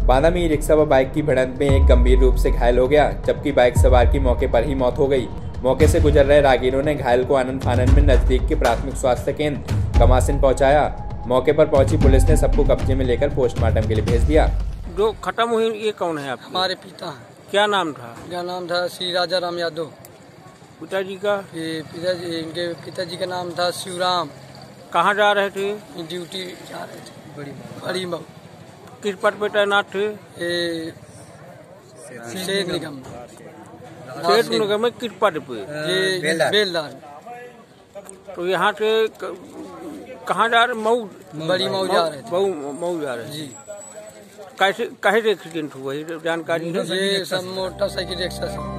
बांदा में e rickshaw व bike की भिड़ंत में एक गंभीर रूप से घायल हो गया, जबकि बाइक सवार की मौके पर ही मौत हो गई। मौके से गुजर रहे राहगीरों ने घायल को आनंद फानन में नजदीक के प्राथमिक स्वास्थ्य केंद्र कमासिन पहुंचाया। मौके पर पहुंची पुलिस ने सबको कब्जे में लेकर पोस्टमार्टम के लिए भेज दिया। जो खत्म हुई ये कौन है आप? हमारे पिता हैं। क्या नाम था? क्या नाम था? श्री राजा राम यादव। पिताजी का? इनके पिताजी का नाम था शिवराम। कहाँ जा रहे थे? ड्यूटी जा रहे थे बड़ी मऊ। किस पद पे तैनात थे? शेर निगम। शेर निगम में किस पद पे? बेलदार। तो यहाँ से कहाँ जा रहे? मऊ? बड़ी मऊ जा रहे थे। मऊ जा रहे जी। कैसे एक्सीडेंट हुआ, जानकारी है? ये सब मोटरसाइकिल रिक्शा से।